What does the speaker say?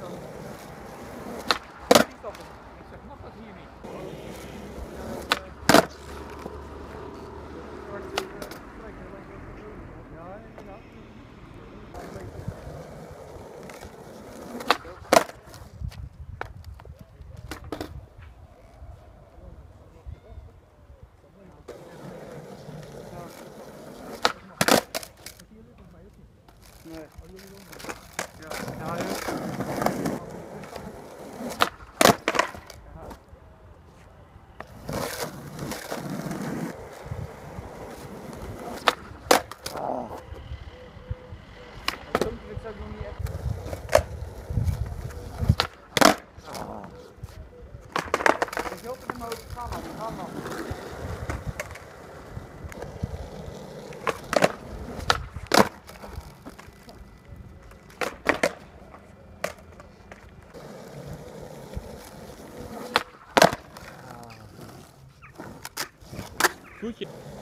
Die stoppen. Ik zeg, mag dat hier niet? Ja, inderdaad. Nee. Ja, ik zou nog niet echt. Ik hoop dat ik hem ook gaan dan. Goedje.